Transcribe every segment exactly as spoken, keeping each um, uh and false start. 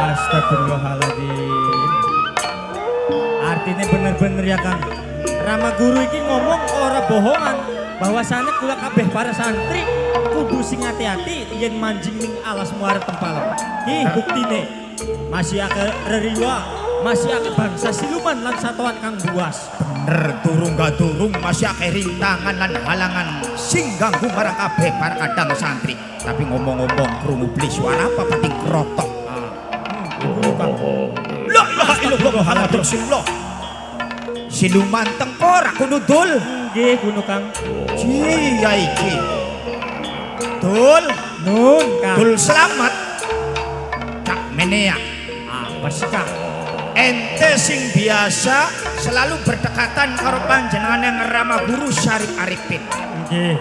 Astagfirullahaladzim. Artinya bener-bener ya Kang, Rama Guru ini ngomong ora bohongan bahwasannya kula kabeh para santri kudu sing hati-hati yen manjing ning alas muara tempalan. Ki buktine masih akeh reriwa, masih akeh bangsa siluman lan satuan kang buas. Bener durung gak durung masih akeh rintangan lan halangan sing ganggu marang kabeh para kadang santri. Tapi ngomong-ngomong krungu beli suara apa pating krotok. Guru Kang. La ilaha illallah Muhammadur Rasulullah. Siluman tengkorak kunudul. Nggih Gunung Kang. Ji ya iki. Dul, Nun Kang. dul selamat. Cak menea. Apa sih Kang? Ente sing biasa selalu berdekatan karo panjenengan yang Rama Guru Syarif Arifin. Nggih.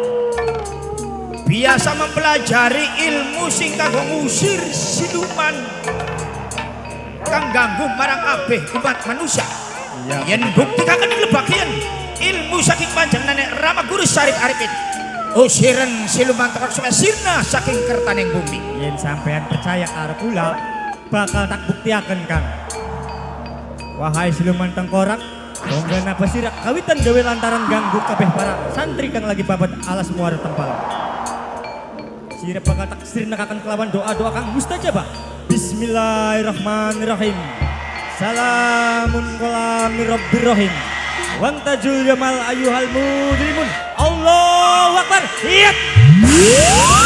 Biasa mempelajari ilmu sing kanggo ngusir siluman kang ganggu marang kabeh umat manusia. Iya. Yen bukti kakek lebagian ilmu saking panjenengan Rama Guru Syarif Arifin. Usiren siluman tokak supaya sirna saking kertaning bumi. Yen sampean percaya karo kula bakal tak buktiaken Kang. Wahai siluman tengkorak, bonggan apa sirak kawitan gawe lantaran ganggu kabeh para santri kang lagi babat alas muara tempalan. Sirap bakal tak sirnakaken kelawan doa-doa kang mustajabah. Bismillahirrahmanirrahim. Salamun qala mir rabbir rahim. Wantajul yamal ayyuhal mujrimun. Allahu akbar. Iyat.